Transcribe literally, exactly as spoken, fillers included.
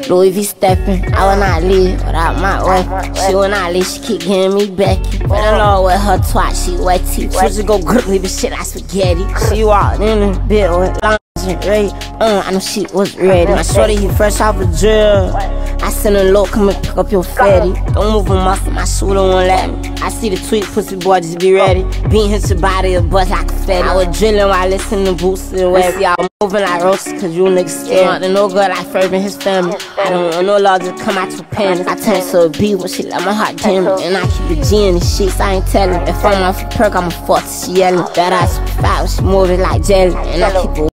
LouieV stepping, I will not leave without my wife. She will not leave, she keep getting me back. Fell in love with her twat, she wetty. She just go grip me, this shit like spaghetti. She walked in the bed with lingerie. Uh, I know she was ready. My shorty, he fresh off the drill. I send a low, come and pick up your fatty. Don't move him off, my shooter won't let me. I see the tweet, pussy boy, just be ready. Bean hit your body, a bust like a fatty. I was drilling while listening to Boots and West. Y'all moving like roaches, cause you niggas scared. Want to no good like Ferb and his family. I don't want no law, just come out your panties. I turn to a B when she let my heart jam. And I keep a G in the sheets, I ain't telling. If I'm off a perk, I'ma fuck till she yelling. That ass fat, she moving like jelly. And I keep a